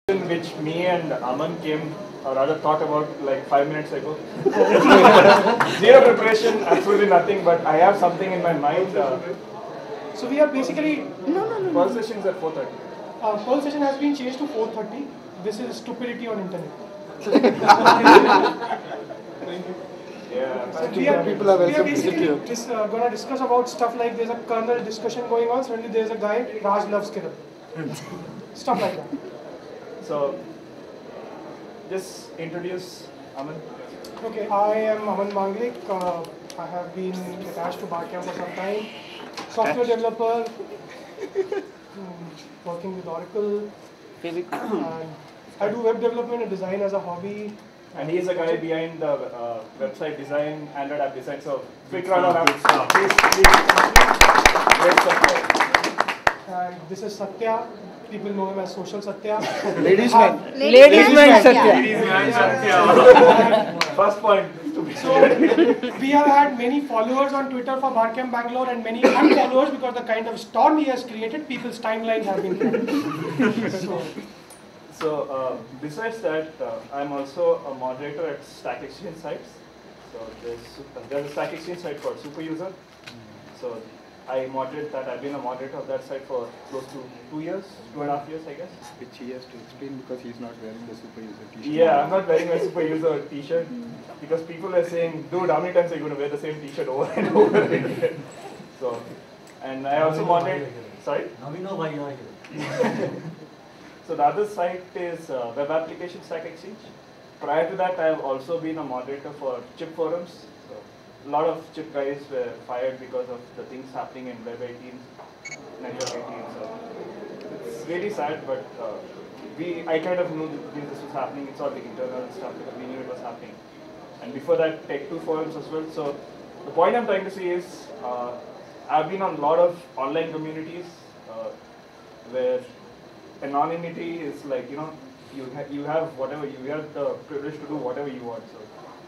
Which me and Aman came or rather thought about like 5 minutes ago. Zero preparation, absolutely nothing, but I have something in my mind. So we are basically Call sessions at 4:30. Call session has been changed to 4:30. This is stupidity on internet. Yeah. So People are we are welcome to basically sit gonna discuss about stuff like there's a kernel discussion going on. Suddenly there's a guy Raj loves Kiran. Stuff like that. So just introduce Aman. Okay, I am Aman Manglik. I have been attached to Barcamp for some time. Software developer, working with Oracle. And I do web development and design as a hobby. And he is the guy behind the website design, Android app design. So quick round of applause. Please. Great support. And this is Satya. People know him as Social Satya. Ladies man. Ladies man Satya. First point. So we have had many followers on Twitter for Barcamp Bangalore and many unfollowers because the kind of storm he has created, people's timelines have been flooded. So besides that, I'm also a moderator at Stack Exchange sites. So there's a Stack Exchange site called Superuser. So I moderate that. I've been a moderator of that site for close to 2 years, 2.5 years, I guess. Which he has to explain because he's not wearing the super user t-shirt. Yeah, I'm not wearing my Superuser t-shirt because people are saying, dude, how many times are you going to wear the same t-shirt over and over again? So, and I also moderate. Sorry? Now we know why you are here. So the other site is Web Application Stack Exchange. Prior to that, I have also been a moderator for chip forums. So a lot of chip guys were fired because of the things happening in Web 18, Network 18. So it's really sad, but I kind of knew this was happening. It's all the internal stuff because we knew it was happening. And before that, Tech2 forums as well. So the point I'm trying to say is, I've been on a lot of online communities where anonymity is like, you have whatever, you have the privilege to do whatever you want. So.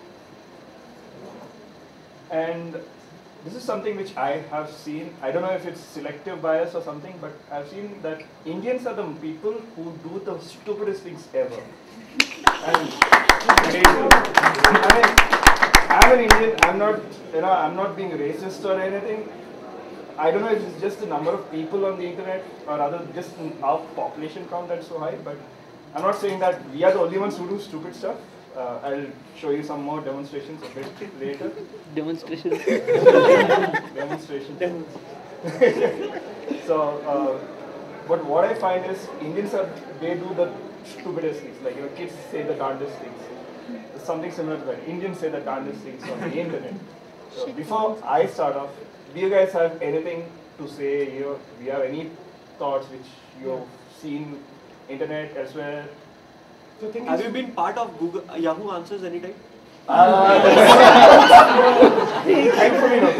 And this is something which I have seen, I don't know if it's selective bias or something, but I've seen that Indians are the people who do the stupidest things ever. And I'm an Indian, I'm not being racist or anything. I don't know if it's just the number of people on the internet or rather just our population count that's so high, but I'm not saying that we are the only ones who do stupid stuff. I'll show you some more demonstrations a bit later. Demonstration. Demonstration. So, but what I find is Indians they do the stupidest things. Like, kids say the darndest things. Something similar to that. Indians say the darndest things on the internet. So before I start off, do you guys have anything to say? Do you have any thoughts which you've seen internet elsewhere? So Have you been part of Google Yahoo Answers anytime? Thankfully no.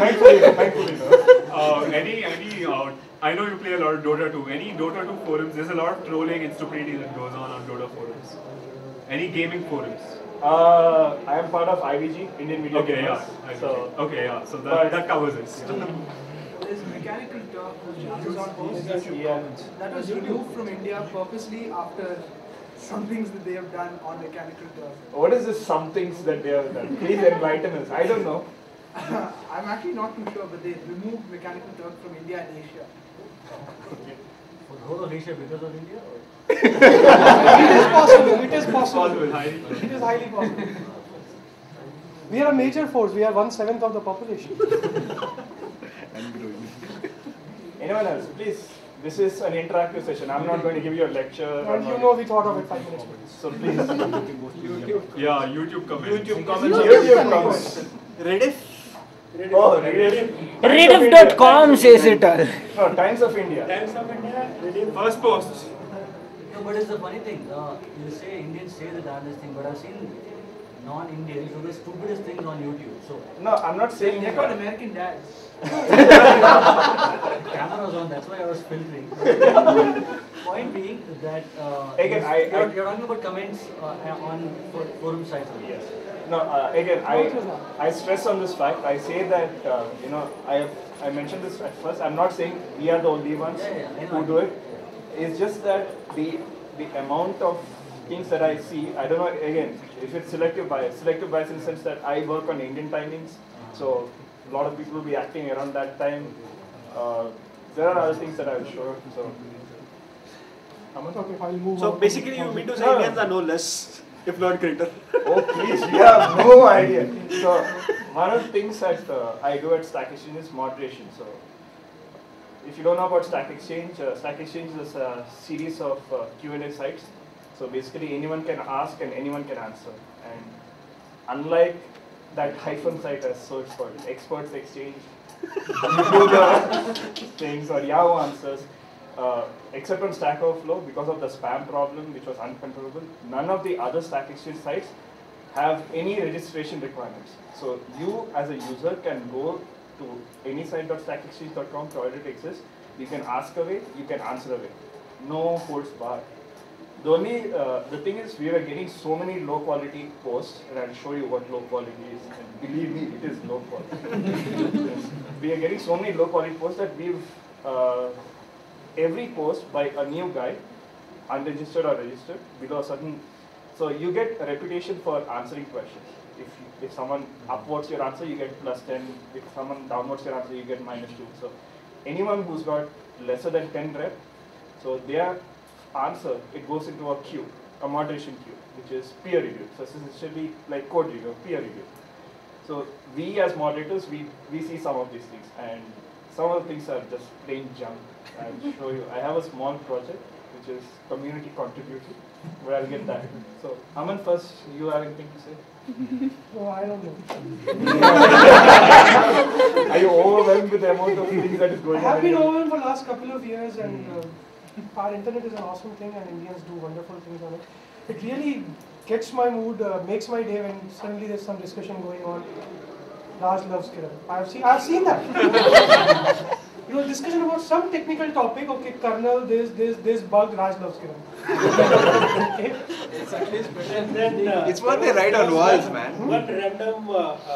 I know you play a lot of Dota 2. Any Dota 2 forums, there's a lot of trolling and stupidity that goes on Dota forums. Any gaming forums? I am part of IVG, Indian Video Gamers. So that covers it. There's Mechanical Turk, which is on post. That was removed from India purposely after some things that they have done on Mechanical Turk. What is this some things that they have done? Please enlighten us. I don't know. I'm actually not too sure, but they removed Mechanical Turk from India and Asia. For the whole of Asia because of India? Or? it is possible. It is highly possible. We are a major force. We are 1/7 of the population. And growing. Anyone else? Please. This is an interactive session. I'm not going to give you a lecture. And we thought of it 5 minutes ago. So please. Yeah, YouTube comments. YouTube comments. Rediff? Oh, Rediff. Rediff.com says it all. No, Times of India. First post. No, but it's the funny thing. You say Indians say the darndest thing, but I've seen non-Indians do the stupidest things on YouTube. So No, I'm not saying They're called American dads. camera was on, that's why I was filtering. Point being that Again, you're talking about comments on forum sites. Yes. No, again, I stress on this fact. I say that, I mentioned this at first. I'm not saying we are the only ones who do it. It's just that the amount of things that I see, I don't know, again, if it's selective bias in the sense that I work on Indian timings, so a lot of people will be acting around that time. There are other things that I will show. So, Okay, I'll move So on. basically, you mean to say Indians are no less, if not greater. oh please, you have no idea. So one of the things that I do at Stack Exchange is moderation. So if you don't know about Stack Exchange is a series of Q&A sites. So basically anyone can ask and anyone can answer. And unlike that hyphen site, as so it's called, Experts Exchange, you do the things or Yahoo Answers. Except on Stack Overflow, because of the spam problem, which was uncontrollable, none of the other Stack Exchange sites have any registration requirements. So you, as a user, can go to any site.stackexchange.com, provided it exists. You can ask away, you can answer away. No holds barred. The only the thing is, we were getting so many low quality posts, and I'll show you what low quality is. And believe me, it is low quality. We are getting so many low quality posts that we've every post by a new guy, unregistered or registered, below a certain, so you get a reputation for answering questions. If someone upvotes your answer, you get +10. If someone downvotes your answer, you get -2. So anyone who's got lesser than 10 rep, so their answer, it goes into a queue, a moderation queue, which is peer review. So it's essentially like code review, peer review. So we as moderators, we see some of these things, and some of the things are just plain junk. I'll show you. I have a small project which is community contributed, but I'll get that. So Aman, first, you have anything to say? Oh, I don't know. Are you overwhelmed with the amount of things that is I going on? have been overwhelmed for the last couple of years, and our internet is an awesome thing, and Indians do wonderful things on it. It really gets my mood, makes my day when suddenly there's some discussion going on. Raj loves Kiran. I've seen that. You know, discussion about some technical topic. Okay, kernel, this bug. Raj loves Kiran. Okay. It's at least better. And then It's what they write on walls, man. One random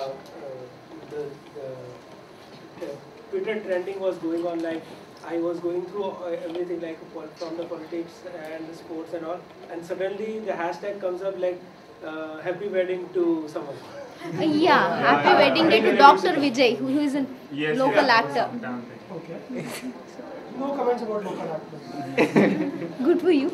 the Twitter trending was going on, like I was going through everything like from the politics and the sports and all, and suddenly the hashtag comes up like happy wedding to someone. Yeah, happy wedding day to Dr. Vijay, who is a Yes, local yeah. actor. Okay. No comments about local actors. Good for you.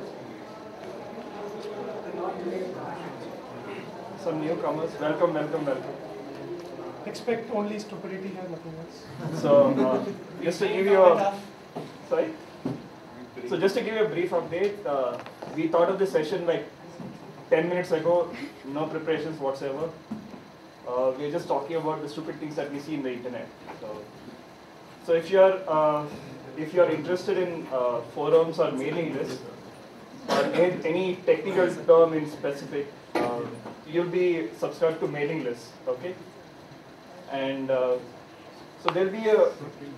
Some newcomers, welcome. Expect only stupidity here, nothing else. So just to give you a, sorry? So just to give you a brief update, we thought of this session like 10 minutes ago, no preparations whatsoever. We're just talking about the stupid things that we see in the internet. So if you're interested in forums or mailing lists, or any technical term in specific, you'll be subscribed to mailing lists, okay? And so there'll be a,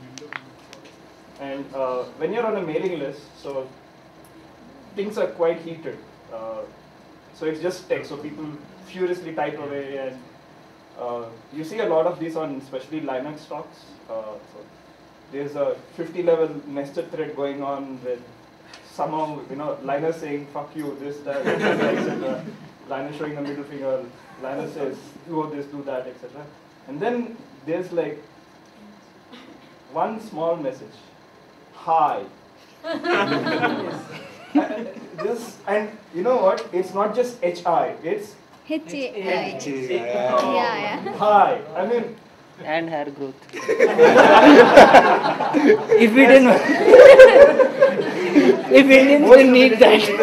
and when you're on a mailing list, so things are quite heated. So it's just text, so people furiously type away, and you see a lot of these on especially Linux talks. So there's a 50-level nested thread going on with somehow, Linus saying "fuck you," this, that, etc. Linus showing the middle finger. Linus says, "do this, do that," etc. And then there's like one small message, "Hi." And you know what? It's not just HI. It's H-A-I. Yeah. hi. I mean, And hair growth. If we didn't, if Indians will need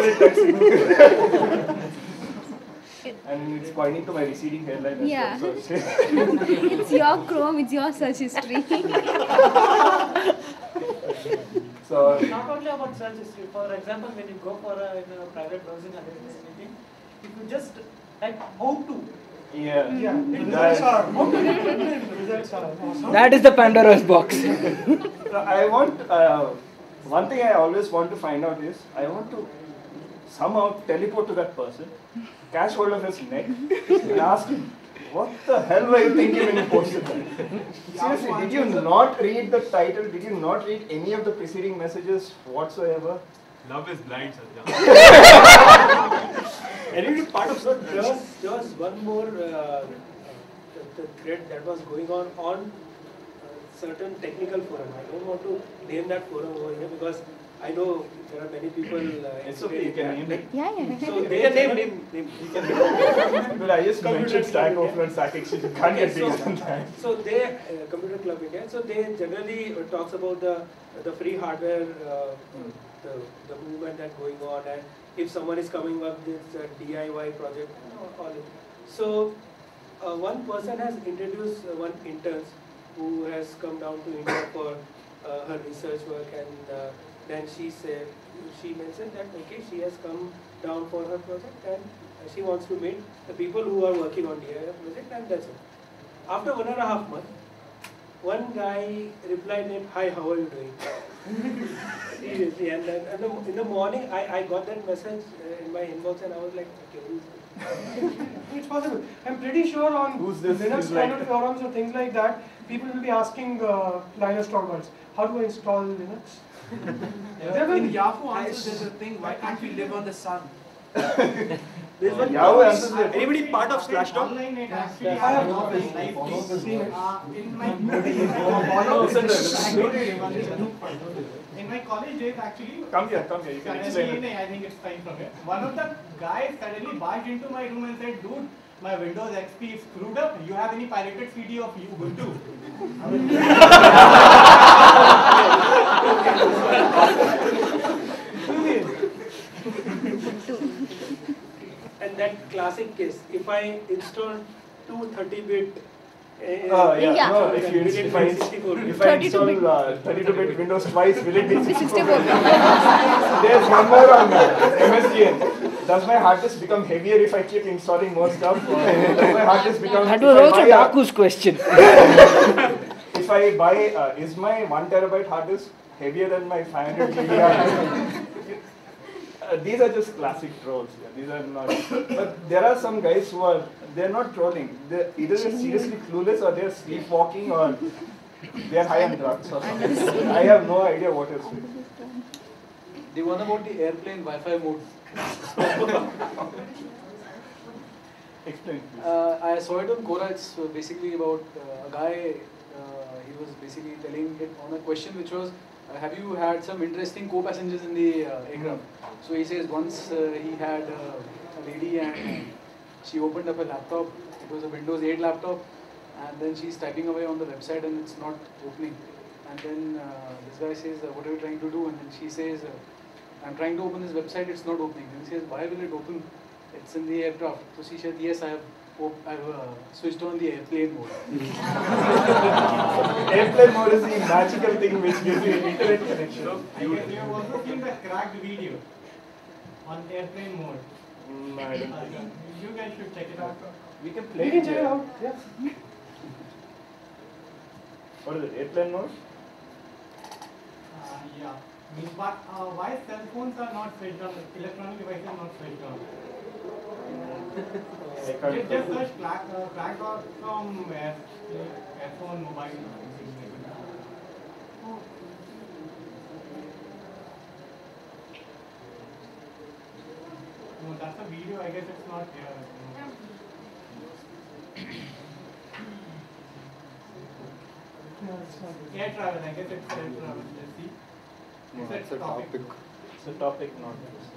that. And it's pointing to my receding hairline as Yeah. well. So It's your Chrome, it's your search history. so Not only about search history. For example, when you go for a private browsing or anything, if you just type how to, yeah. Yeah, the results are. The results are awesome. That is the Pandora's box. So I want, one thing I always want to find out is, I want to somehow teleport to that person, catch hold of his neck, and ask him, what the hell were you thinking when you posted that? Seriously, did you not read the title? Did you not read any of the preceding messages whatsoever? Love is blind, Satya. Anyway, part of So there was one more the thread that was going on certain technical forum. I don't want to name that forum over here because I know there are many people. It's okay, you can name it. Yeah, yeah. So they name. But I just mentioned Stack Overflow and Stack Exchange. You can't get bigger than that. So they Computer Club India. So they generally talks about the free hardware, the movement that's going on, and if someone is coming up with this DIY project, all it. So one person has introduced one intern who has come down to India for her research work, and then she mentioned that okay, she has come down for her project and she wants to meet the people who are working on DIY project, and that's it. After 1.5 months, one guy replied that, "Hi, how are you doing?" Seriously, and then in the morning I got that message in my inbox and I was like, okay, who's this? It's possible. I'm pretty sure on Who's this? Linux Who's like kind of forums or things like that, people will be asking Linus Torvalds, how do I install Linux? In Yahoo answers there's a thing, why can't we live on the sun? There's one Yahoo answers it. Anybody part of Slashdot? Online it actually I have seen it. In my in my college days actually. Come here, you can explain it. I think it's fine from here. One of the guys suddenly barged into my room and said, "Dude, my Windows XP is screwed up. You have any pirated CD of Ubuntu?" And that classic case, if I install two 30-bit Yeah. No, if I install 32-bit Windows twice, will it be 64? There's one more on MSDN. Does my hard disk become heavier if I keep installing more stuff? Or does my hard disk become... That was also Daku's question. If I buy, is my 1 terabyte hard disk heavier than my 500 GB hard disk? These are just classic trolls. Yeah. These are not. But there are some guys who are, they're not trolling. They're either seriously clueless or they're sleepwalking or they're high on drugs or something. I have no idea what is it. The one about the airplane Wi-Fi mode. Explain, please. I saw it on Quora. It's basically about a guy. He was basically telling it on a question which was, have you had some interesting co-passengers in the aircraft? So he says once he had a lady and she opened up a laptop. It was a Windows 8 laptop, and then she's typing away on the website and it's not opening. And then this guy says, "What are you trying to do?" And then she says, "I'm trying to open this website. It's not opening." And he says, "Why will it open? It's in the aircraft." So she said, "Yes, I've switched on the airplane mode." Airplane mode is the magical thing which gives you internet connection. I guess you have also seen the cracked video on airplane mode. No, I don't. You guys should check it out. We can play We can check it out. Yeah. What is it? Airplane mode? Yeah. But why cell phones are not switched on? Electronic devices are not switched on? Just search crack.com phone mobile. No, that's a video. I guess it's not here. No, it's not. Air travel. I guess it's air travel. Let's see. No, it's a topic. It's a topic, not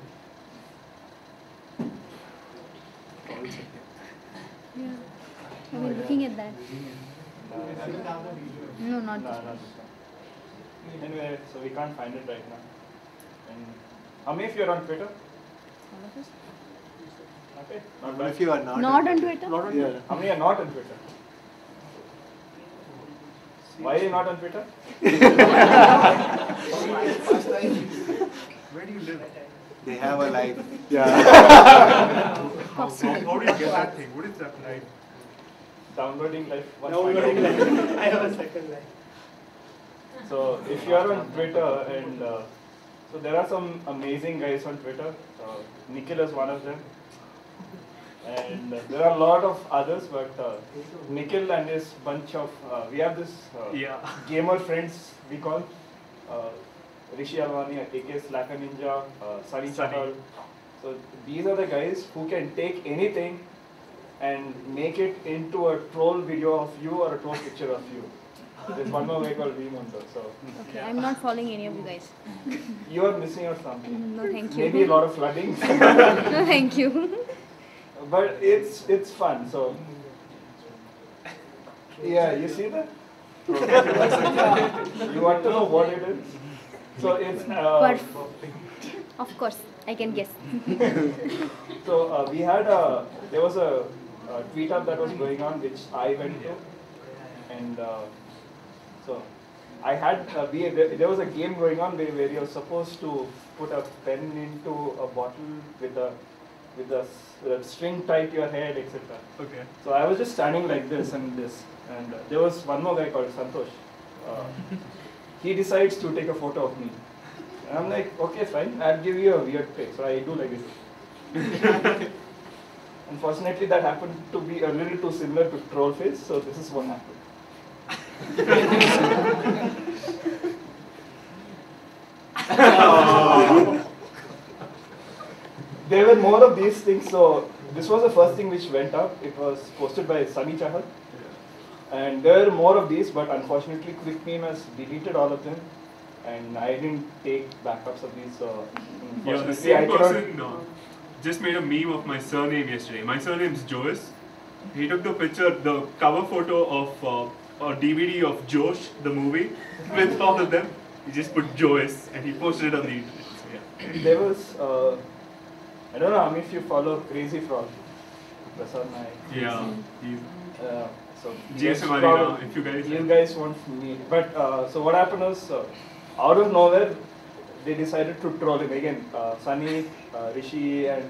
Yeah. I mean, looking at that. It doesn't have the video. No, not No, this not one. this one. Anyway, so we can't find it right now. And how many of you are on Twitter? All of us. Okay. Not What bad. if you are not? Not on Twitter? Yeah. How many are not on Twitter? Why are you not on Twitter? Where do you live? They have a life. How do you get that thing? What is that like? Downloading life. Downloading life. I have a second life. So if you are on Twitter and so there are some amazing guys on Twitter. Nikhil is one of them. And there are a lot of others, but Nikhil and his bunch of, we have this gamer friends we call. Rishi Alwani, aka Slacker Ninja, Sunny Sunny. Chahal. So these are the guys who can take anything and make it into a troll video of you or a troll picture of you. There's one more guy called Vimonto. So Okay, I'm not following any of you guys. you are missing out something. No, thank you. Maybe a lot of flooding. No, thank you. But it's fun. So yeah, you see that? You want to know what it is? So it's Of course, I can guess. so we had there was a tweet up that was going on which I went to, and so I had there was a game going on where you're supposed to put a pen into a bottle with a string tied to your head, etc. Okay. So I was just standing like this and this, and there was one more guy called Santosh. He decides to take a photo of me. And I'm like, okay, fine, I'll give you a weird pic. So I do like this. Unfortunately, that happened to be a little too similar to troll face, so this is what happened. There were more of these things, so this was the first thing which went up. It was posted by Sunny Chahal. And there are more of these, but unfortunately Quick Meme has deleted all of them. And I didn't take backups of these, so Yeah, the unfortunately same I cannot. person just made a meme of my surname yesterday. My surname's Jois. He took the picture, the cover photo of a DVD of Josh, the movie, with all of them. He just put Jois and he posted it on the internet. So, yeah. There was, I don't know how many of you follow Crazy Frog. Prasad Naik. Yeah. He's So JSM yes, Arena, if you guys. You guys won't meet. But so what happened was, out of nowhere, they decided to troll him again. Sunny, Rishi, and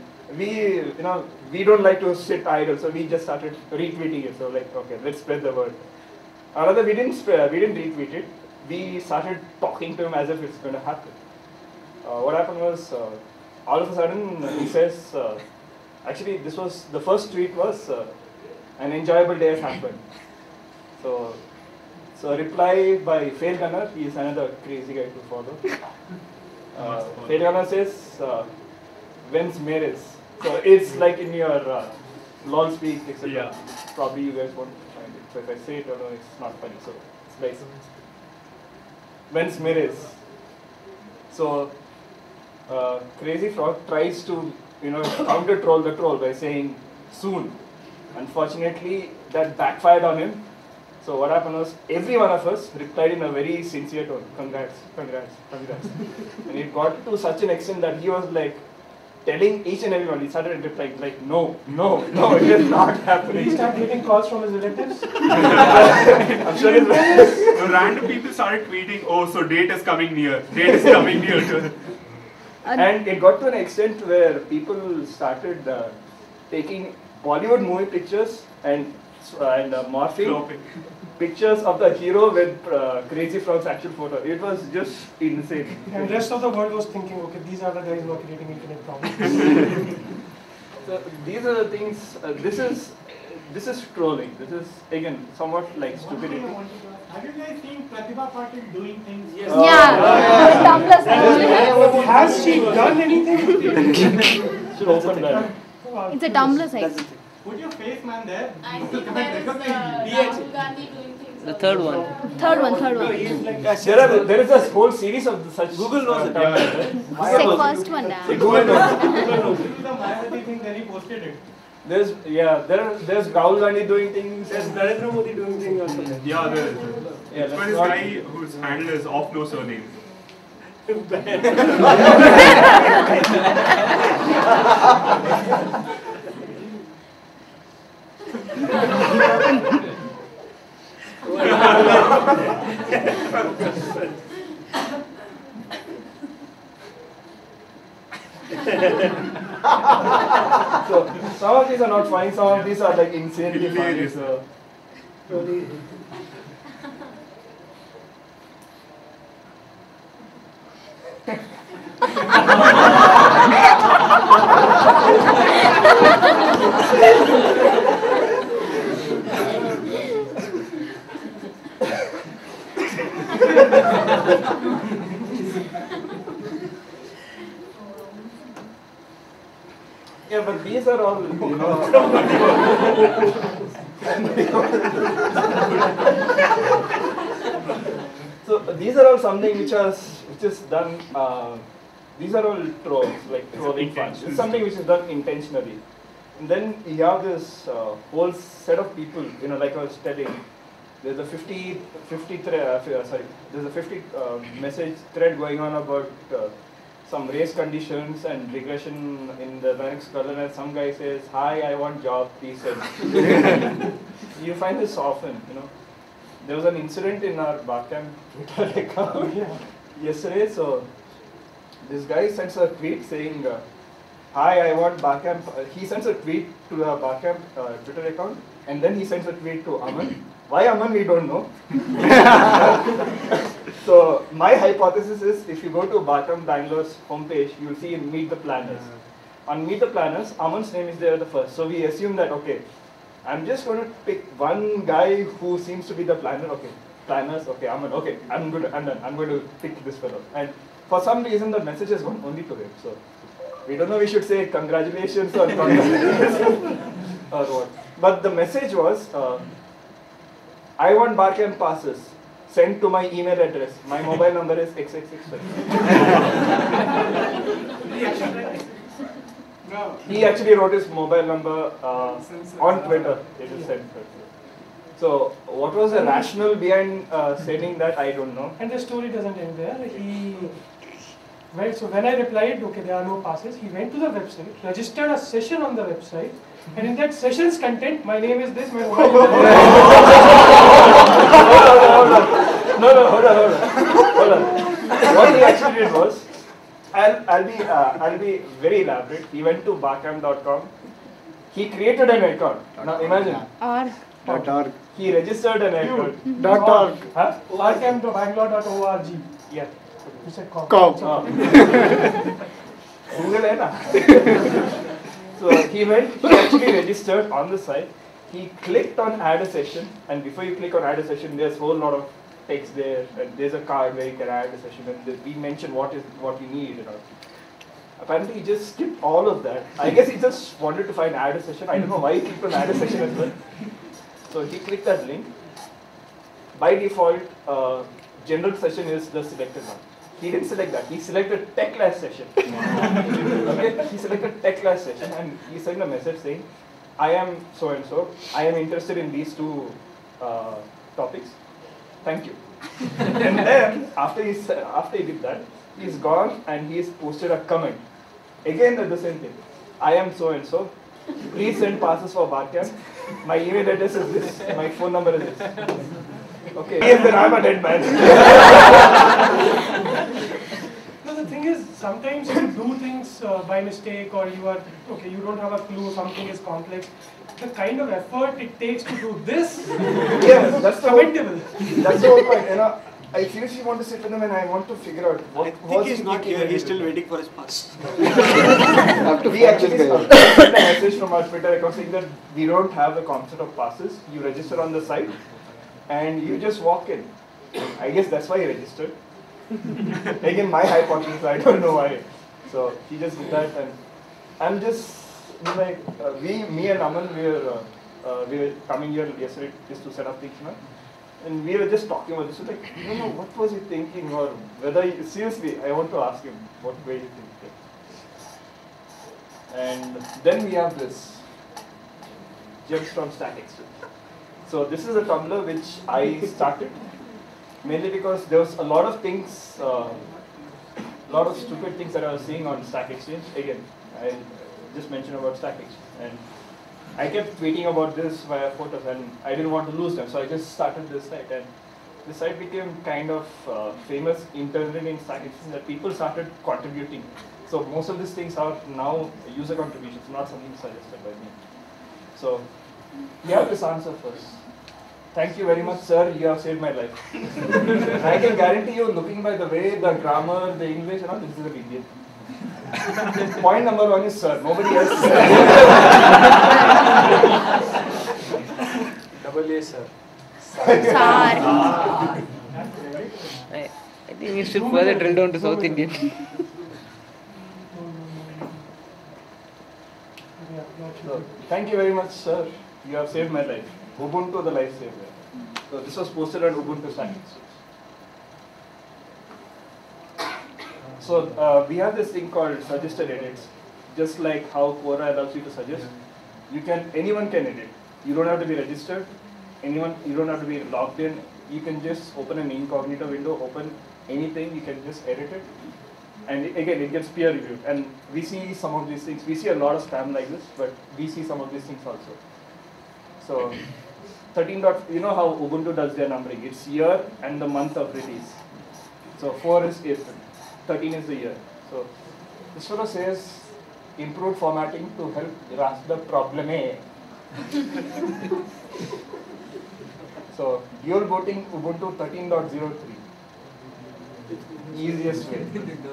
we don't like to sit idle, so we just started retweeting it. So like, okay, let's spread the word. Rather, we didn't retweet it. We started talking to him as if it's going to happen. What happened was, all of a sudden he says, actually this was the first tweet was, an enjoyable day has happened. So a reply by Fail Gunner, he is another crazy guy to follow. Fail Gunner says, when's marriage? So it's like in your LOL speak, etc. Yeah. Probably you guys won't find it. So if I say it, or no, it's not funny. So it's like, when's marriage? So Crazy Frog tries to counter troll the troll by saying soon. Unfortunately, that backfired on him. So what happened was, every one of us replied in a very sincere tone, congrats, congrats, congrats. And it got to such an extent that he was like telling each and everyone, he started replying like, no, no, no, it is not happening. He started getting calls from his relatives. I'm sure it's Random people started tweeting, oh, so date is coming near, date is coming near. And it got to an extent where people started taking Bollywood movie pictures and morphing pictures of the hero with Crazy Frog's actual photo. It was just insane. And the rest of the world was thinking, okay, these are the guys who are creating internet problems. So these are the things, this is trolling. This is again somewhat like stupidity. Have you guys seen Pratibha Patil doing things? Yes. Tumblr. Has she done anything? Should open that. It's a Tumblr site. Put your face, man, there. I think there is Rahul Gandhi doing things. The third one. Third one. There is a whole series of such. Google knows it. It's first one now. Google knows. The Mayawati thing, then he posted it. There's Rahul Gandhi doing things. There's Narendra Modi doing things also. Yeah, there is. Yeah, It's by this guy whose handle is off no surname. So some of these are not funny, some of these are like insanely funny. So. Yeah, but these are all, you know. So these are all something which is done. These are all trolls, like trolling fans. It's something which is done intentionally. And then you have this whole set of people, you know, like I was telling. There's a 50 message thread going on about some race conditions and regression in the Linux kernel, and some guy says, "Hi, I want job, please send." You find this often, you know. There was an incident in our Barcamp Twitter account yesterday. So this guy sends a tweet saying, "Hi, I want Barcamp." He sends a tweet to the Barcamp Twitter account, and then he sends a tweet to Aman. Why Aman, we don't know. So my hypothesis is, if you go to Barcamp Bangalore's homepage, you'll see Meet the Planners. On Meet the Planners, Aman's name is there the first. So we assume that, okay, I'm just going to pick one guy who seems to be the planner. Okay, planners. Okay, Aman. Okay, I'm good. I'm done. I'm going to pick this fellow. And for some reason, the message has gone only to him. So we don't know. We should say congratulations or congratulations or what. But the message was, I want Barcamp passes. Send to my email address. My mobile number is XXX. He actually wrote his mobile number on Twitter. It is sent. So, what was the rationale behind sending that? I don't know. And the story doesn't end there. So when I replied, okay, there are no passes, he went to the website, registered a session on the website, and in that session's content, my name is this, my mobile number. Hold on. What he actually did was, I'll be very elaborate. He went to barcamp.com. He created an account. Now imagine. .org. He registered an account. .org. Huh? Barcamp.bangalore.org. Yeah. You said com. Google hai na. So he actually registered on the site. He clicked on add a session, and before you click on add a session, there's a whole lot of text there, and there's a card where you can add a session, and we mention what you need. You know. Apparently, he just skipped all of that. I guess he just wanted to find add a session. I don't know why he clicked on add a session as well. So he clicked that link. By default, general session is the selected one. He didn't select that. He selected tech class session. Okay, he selected tech class session, and he sent a message saying, "I am so and so. I am interested in these two topics. Thank you." And then after he did that, he's gone and he's posted a comment. Again, the same thing. "I am so and so. Please send passes for Barcamp. My email address is this. My phone number is this." Okay. Yes, then I'm a dead man. No, the thing is, sometimes you do things by mistake, or you don't have a clue, something is complex. The kind of effort it takes to do this, yeah, that's commendable. That's the whole point. You know, I seriously want to sit with him and I want to figure out what I think he's not here. He's still waiting for his pass. We actually sent a message from our Twitter account saying that we don't have the concept of passes. You register on the site and you just walk in. I guess that's why he registered. Again, my hypothesis, I don't know why. So he just did that, and I'm just like, me and Aman, we were coming here yesterday just to set up things, you know? And we were just talking about this. So like, I don't know what was he thinking, or whether seriously, I want to ask him what way he thinking. And then we have this Gems from Stack Exchange. So this is a Tumblr which I started mainly because there was a lot of things, a lot of stupid things that I was seeing on Stack Exchange. Again, I just mentioned about Stack Exchange, and I kept tweeting about this via photos, and I didn't want to lose them, so I just started this site, and this site became kind of famous internally in Stack Exchange that people started contributing. So most of these things are now user contributions, not something suggested by me. So you have this answer first. Thank you very much, sir. You have saved my life. And I can guarantee you, looking by the way, the grammar, the English, and all, this is an Indian. Point number one is sir. Nobody else. Double A, sir. I think we should further drill down to South Indian. Yeah, not So, sure. thank you very much, sir. You have saved my life. Ubuntu, the lifesaver. So this was posted on Ubuntu Stack Exchange. So we have this thing called suggested edits. Just like how Quora allows you to suggest, anyone can edit. You don't have to be registered. You don't have to be logged in. You can just open an incognito window, open anything. You can just edit it. And again, it gets peer reviewed. And we see some of these things. We see a lot of spam like this, but we see some of these things also. So 13. You know how Ubuntu does their numbering? It's year and the month of release. So 4 is April, 13 is the year. So this fellow says improved formatting to help grasp the problem. So dual booting Ubuntu 13.03. Easiest way.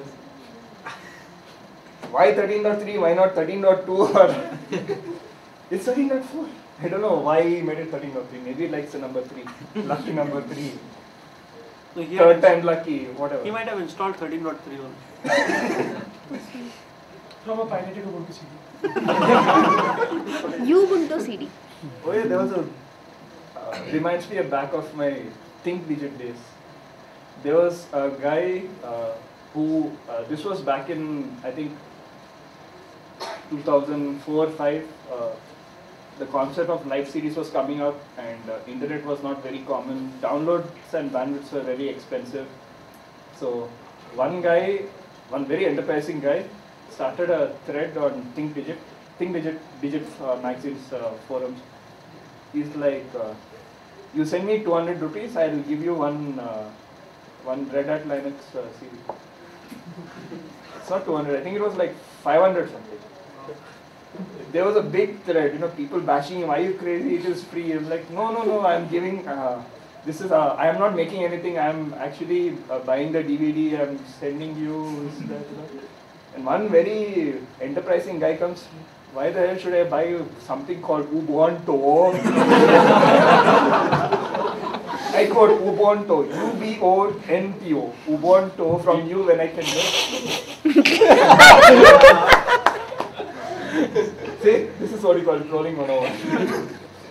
Why 13.3? Why not 13.2 or it's 13.4? I don't know why he made it 13.3. Maybe he likes the number 3. Lucky number 3. No, Third time lucky, whatever. He might have installed 13.3 only. From a piloted Ubuntu CD. Ubuntu CD. Oh yeah, there was a reminds me back of my Think Digit days. There was a guy who this was back in I think 2004-5. The concept of live CDs was coming up, and internet was not very common. Downloads and bandwidths were very expensive. So one very enterprising guy, started a thread on Think Digit magazine's forums. He's like, you send me 200 rupees, I'll give you one Red Hat Linux CD. It's not 200, I think it was like 500 something. There was a big thread, people bashing him. Are you crazy? It is free. I'm like, no, I'm giving. This is. I am not making anything. I am actually buying the DVD. I'm sending you. And one very enterprising guy comes. Why the hell should I buy you something called Ubuntu? I quote Ubuntu, UBONTO, Ubuntu from you when I can get. See, this is what you call trolling 101.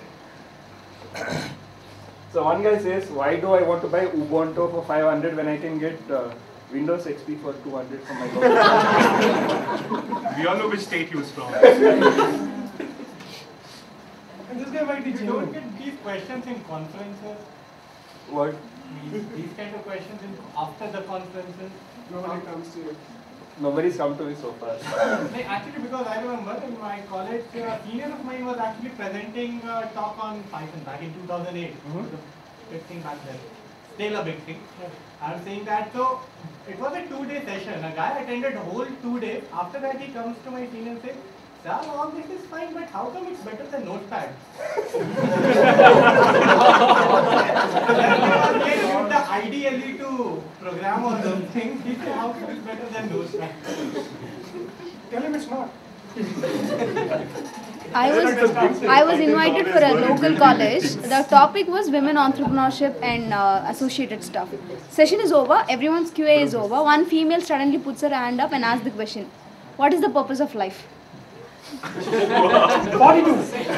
So one guy says, why do I want to buy Ubuntu for 500 when I can get Windows XP for 200 from my government? We all know which state he was from. And this guy might be You genuine. don't get these questions in conferences. What? These kind of questions after the conferences. Nobody comes to you. Nobody's come to me so far. Like, actually, because I remember in my college, a senior of mine was actually presenting a talk on Python back in 2008. The big thing back then. Still a big thing. I'm saying that, so it was a 2-day session. A guy attended whole 2 days. After that, he comes to my senior and says, sir, all this is fine, but how come it's better than Notepad? The IDLE to program or something, he said, how come it's better than Notepad? Tell him it's not. I was invited for a local college. The topic was women entrepreneurship and associated stuff. Session is over, everyone's QA is over. One female suddenly puts her hand up and asks the question, what is the purpose of life? 42.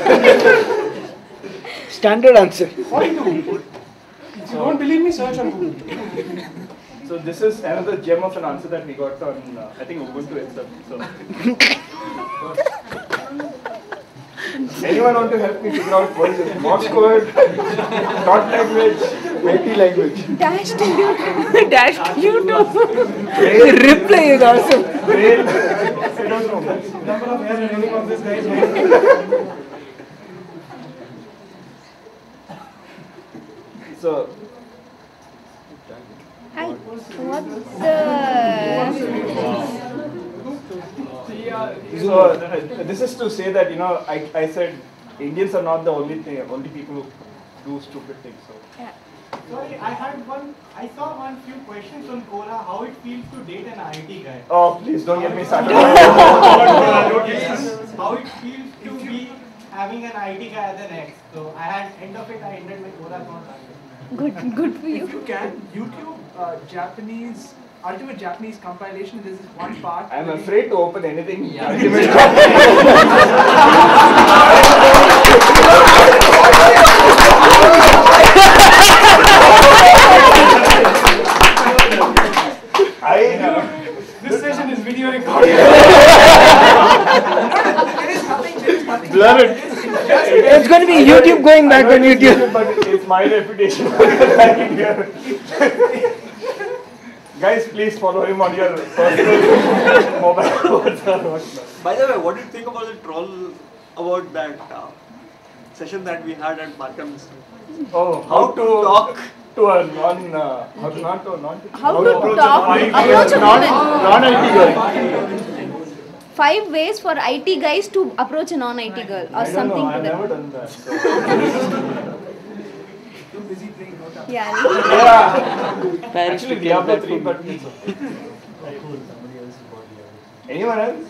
Standard answer. 42. If you don't believe me, search on Google. So this is another gem of an answer that we got on, I think, Ubuntu itself. So, anyone want to help me figure out what is it? Morse code, dot language, multi-language. Dash to you. Dash to you too. Braille. Reply is awesome. Braille. I don't know. Number of hairs remaining on this guy's head. So, Hi. What so this is to say that I said Indians are not the only people who do stupid things. So. Sorry, I saw one few questions on Quora, how it feels to date an IT guy. Oh, please don't get me started. How it feels to be having an IT guy as an ex. So I had end of it, I ended my Quora account. good for you. If you can, YouTube Japanese Ultimate Japanese compilation. There's this one part. I'm where afraid to open anything. This session is video recorded. Blur it. It's going to be YouTube going back on YouTube. But it's my reputation. Guys, please follow him on your personal mobile. By the way, what do you think about the troll about that session that we had at Markham's? Oh, how to talk to a non, how to not to non. How to talk, approach a woman. Non-IT girl. 5 ways for IT guys to approach a non-IT girl or something to I've them. never done that. So. Too busy playing Dota. Yeah. Actually, Diablo 3, but it's okay. Anyone else?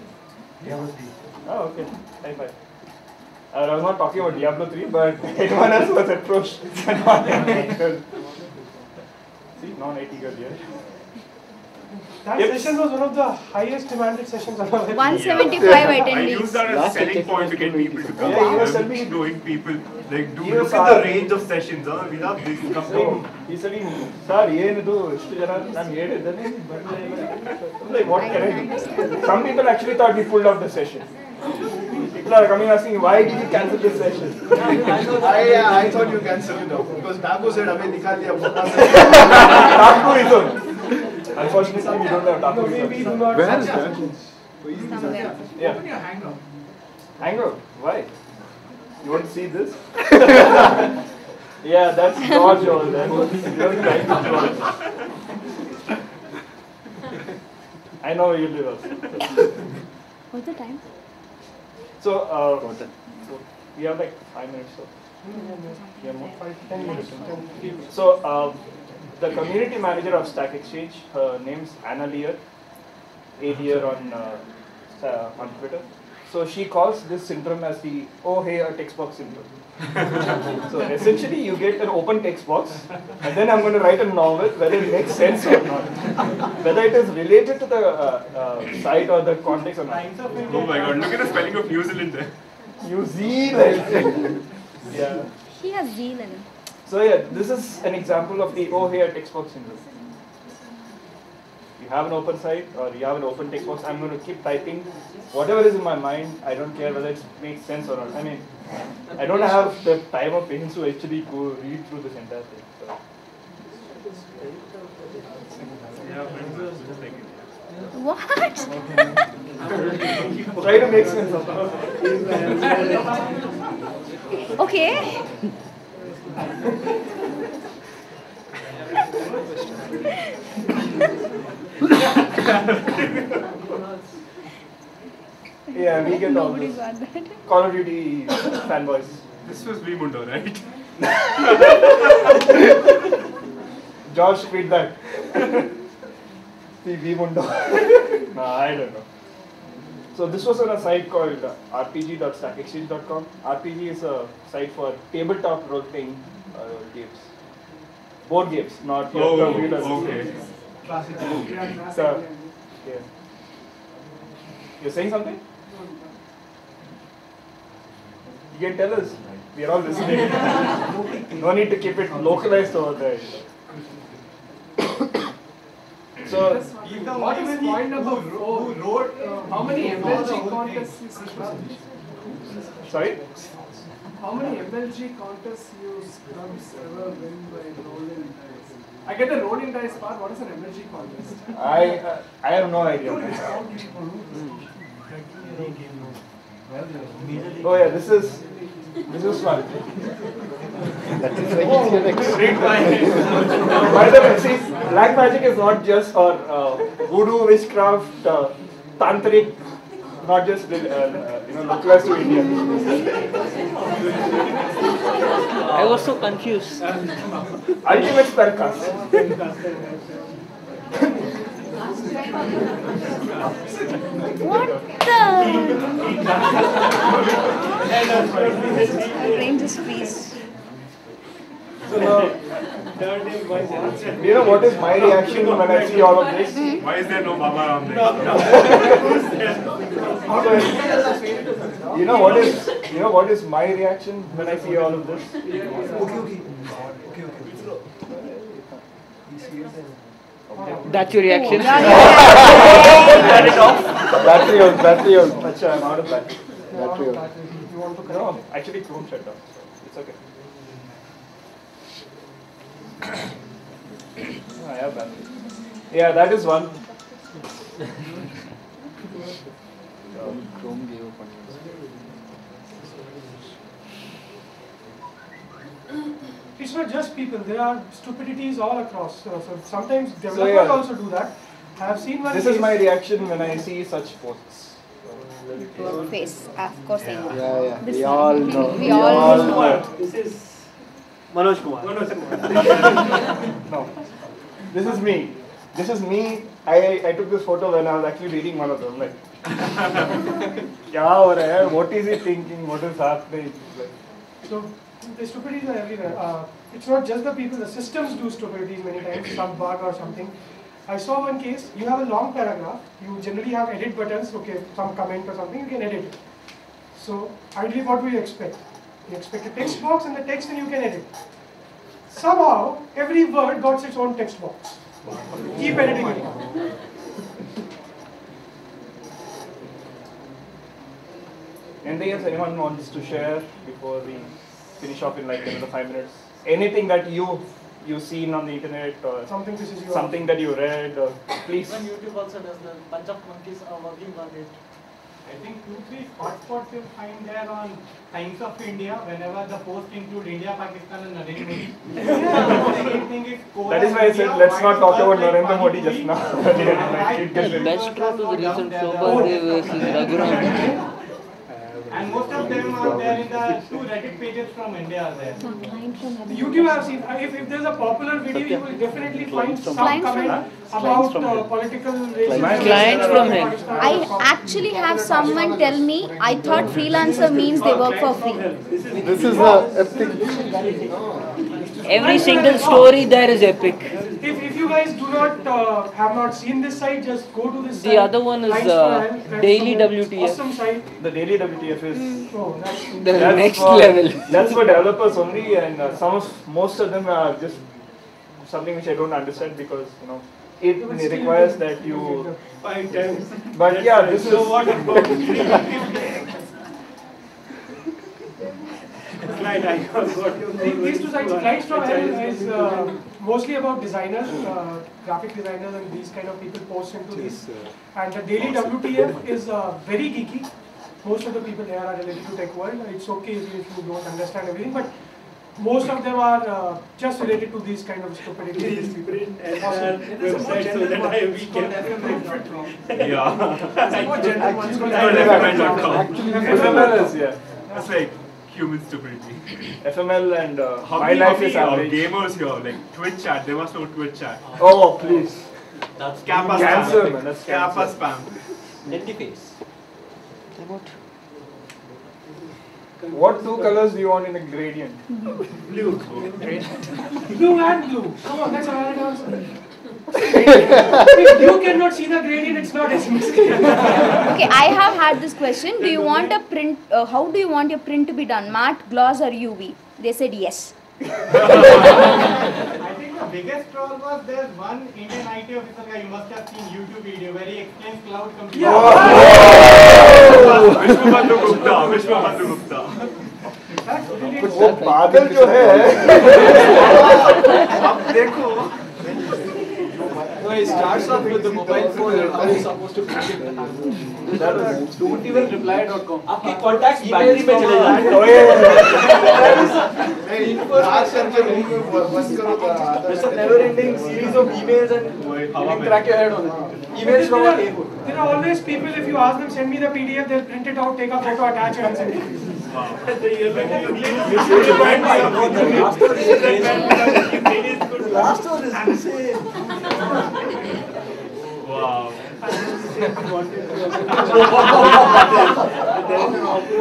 Oh, okay. High five. I was not talking about Diablo 3, but anyone else was approached a non-IT girl. See, non-IT girl here. That session was one of the highest demanded sessions of our 175 I attendees. use that as a selling point to get people to come. Yeah, you were selling Knowing people, like, do You look were at the saying- range of sessions. We have this. He's saying, sir, ಏನು ಇಷ್ಟು ಜನ ನಾನು ಹೇಳಿದ್ದೇನೆ like what can I do? Some people actually thought we pulled out the session. People are coming asking, why did you cancel this session? I thought you cancelled it off because Taco said, "Abhi nikal diya." Taco is on. Unfortunately, we don't have Taco. No, we do not. Where is that? Somewhere. Yeah. Open your Hangout. Hangout? Why? You want to see this? Yeah, that's George over there. You're trying to George. I know where you live also. What's the time? So, we have like 5 minutes. So. Yeah, more? 10 minutes. So, the community manager of Stack Exchange, her name's Anna Lear, A Lear on Twitter. So she calls this syndrome as the "oh hey a text box syndrome." So essentially, you get an open text box, and then I'm going to write a novel whether it makes sense or not, whether it is related to the site or the context or not. Oh my God! Look at the spelling of New Zealand there. New Zealand. Yeah. He has zeal in him. So yeah, this is an example of the "oh hey a text box syndrome." You have an open site or you have an open text box. I'm going to keep typing whatever is in my mind. I don't care whether it makes sense or not. I mean, I don't have the time or patience to actually go read through this entire thing. So. What? Try to make sense of it. Okay. Yeah, we get all Nobody this. got that. Call of Duty fanboys. This was Vimundo, right? George, tweet that. See, Vimundo. No, I don't know. So this was on a site called rpg.stackexchange.com. RPG is a site for tabletop role-playing games. Board games, not your Oh, computers. okay. Classic. So, yeah. You're saying something? You can tell us. We are all listening. No need to keep it localized over there. So, What is point number 4? Who wrote? How many MLG contests you scrubbed? sorry? How many MLG contests you scrubs ever win by rolling dice? I get the rolling dice part. What is an MLG contest? I have no idea. Oh yeah, this is fun. By the way, see, black magic is not just for voodoo, witchcraft, tantric, not just localized to India. I was so confused. Ultimate spellcast. What the? My brain just freeze. So now, Third day, boys. Do you know what is my reaction when I see all of this? Why is there no Baba around there? You know what is my reaction when I see all of this? That's your reaction? Turn it off. Battery out. Acha, I'm out of battery. Battery out. You want to No, actually Chrome shut down. It's okay. I have battery. Yeah, that is one. Chrome gave up on It's not just people, there are stupidities all across. So sometimes So, developers yeah. also do that. I have seen one This case. is my reaction when I see such posts. Face, of course I know. Yeah. This We one. all know. We all know. This is Manoj Kumar. No. This is me. This is me. I took this photo when I was actually reading one of them. Like, kya ho raha hai? What is he thinking? What is happening? Like, So the stupidities are everywhere. It's not just the people, the systems do stupidities many times, some bug or something. I saw one case, you have a long paragraph, you generally have edit buttons, okay, some comment or something, you can edit it. So ideally what do you expect? You expect a text box and the text and you can edit. Somehow, every word got its own text box. Keep editing it. anything else anyone wants to share before we finish off in like another 5 minutes? Anything that you've seen on the internet or something pisses you something that you read or please. Even YouTube also does the bunch of monkeys are working on it. I think 2-3 hotspots you'll find there on Times of India whenever the post include India, Pakistan and Narendra Modi. Anything is That is why I said let's not talk about Narendra Modi just now. The best one to the recent Sobadev versus Raghuram. And most of them are there in the 2 Reddit pages from India are there. YouTube I have seen, if there's a popular video, you will definitely find some Clients comment from about political racism. Clients from him. I actually have someone tell me, I thought freelancer means they work for free. This is the epic. Every single story there is epic. If you guys do not have not seen this site, just go to this site. The other one is Daily WTF. Awesome site. The daily WTF is Oh, that's The next for, level. That's for developers only, and most of them are just something which I don't understand because it requires that you 5 times. But yeah, this is what about Client, I got you. These two sites, Clients from Hell is mostly about designers, graphic designers and these kind of people post into these. And the Daily WTF is very geeky. Most of the people there are related to tech world. It's okay if you don't understand everything, but most of them are just related to these kind of stupidities. Website so that we can FML is It's like human stupidity. FML and How my many life is average. gamers here? Like Twitch chat, there was no Twitch chat. Oh please. That's Kappa Cancer, spam. man, that's Kappa cancer. spam. Anti-face. What 2 colors do you want in a gradient? Blue. Blue and blue. Come on, that's a valid answer. If you cannot see the gradient, it's not SMS. Okay, I have had this question. Do you want a print? How do you want your print to be done? Matte, gloss, or UV? They said yes. I think the biggest troll was there's one Indian IT officer guy, you must have seen YouTube video where he explains cloud computing. Vishwabandhu Gupta. Vishwabandhu Gupta. वो बादल जो है अब देखो No, it starts off with the mobile phone and how you're supposed to print it. Don't even reply.com. आपकी contacts battery पे चले जाएंगे. It's a never-ending series of emails and you can crack your head on it. Emails from a table. There are always people, if you ask them, send me the PDF, they'll print it out, take a photo, attach it and send it. last one is insane. Wow.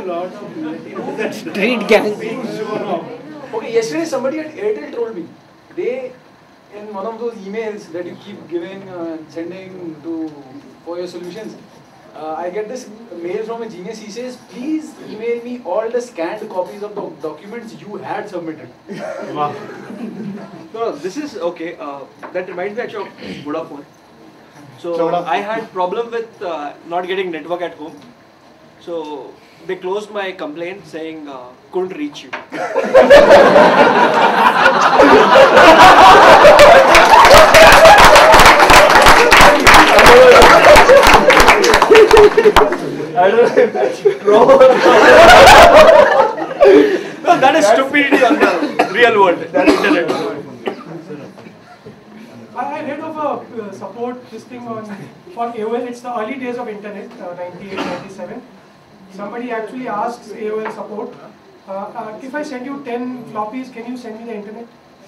Street gang. Okay, yesterday somebody at Airtel told me they, in one of those emails that you keep giving and sending for your solutions, I get this mail from a genius. He says, please email me all the scanned copies of the documents you had submitted. Wow. No, this is okay. That reminds me actually of Vodafone. So I had problem with not getting network at home. So they closed my complaint saying couldn't reach you. I don't know if that's true. No, that is stupidity on the real world. That is internet. I read of a support this thing for AOL. It's the early days of internet, 98, 97. Somebody actually asks AOL support, if I send you 10 floppies, can you send me the internet?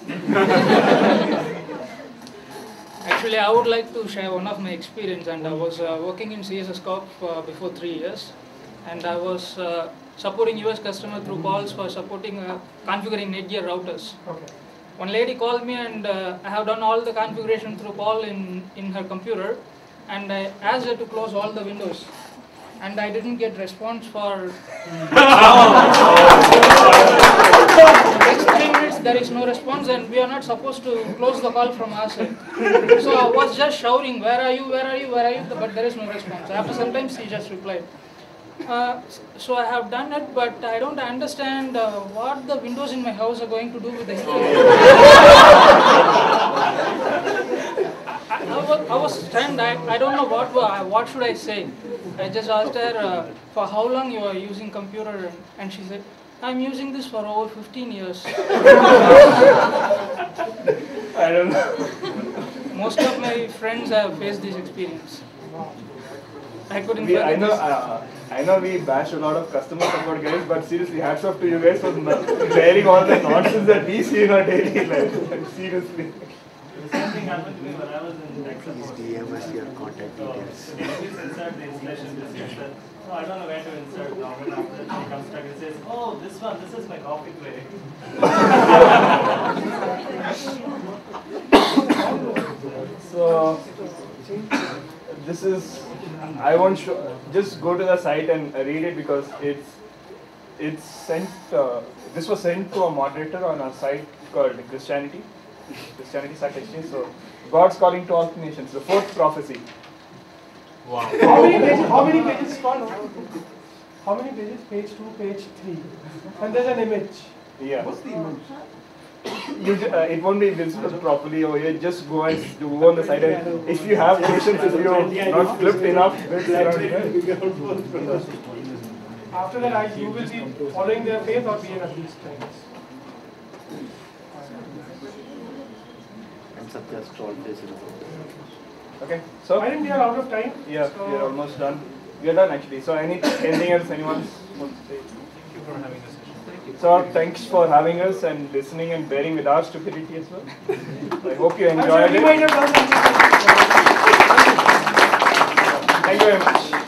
Actually, I would like to share one of my experience, and I was working in CSS Corp before 3 years, and I was supporting US customer through calls for supporting configuring Netgear routers. Okay. One lady called me, and I have done all the configuration through call in her computer, and I asked her to close all the windows, and I didn't get response for next 3 minutes. There is no response, and we are not supposed to close the call from our side. So I was just shouting, where are you, where are you, where are you, but there is no response. After some time she just replied. So I have done it, but I don't understand what the windows in my house are going to do with the internet. I was stunned. I don't know what should I say. I just asked her for how long you are using computer, and she said, I'm using this for over 15 years. I don't know. Most of my friends have faced this experience. I couldn't I know we bash a lot of customer support guys, but seriously, hats off to you guys for bearing all the nonsense that we see in our daily life. Seriously. The same thing happened to me when I was in tech support. DM your contact details. Please insert the installation disk. No, I don't know where to insert now. And after that, she comes back and says, oh, this is my coffee tray. So, this is, I won't show, just go to the site and read it because it's sent, this was sent to a moderator on a site called Christianity Site Exchange. So, God's calling to all nations, the fourth prophecy. Wow. How many pages? How many pages? Page 2, page 3. And there's an image. Yeah. What's the image? It won't be visible properly over here. Just go and go on the side. And if you have patience, if you're not flipped enough, after that, you will be following their faith or being at least And Satya's troll face in Okay, so I think we are out of time. Yeah, so we are almost done. We are done actually. So anything else anyone wants to say? Thank you for having this session. So thanks for having us and listening and bearing with our stupidity as well. I hope you enjoyed it. Thank you very much.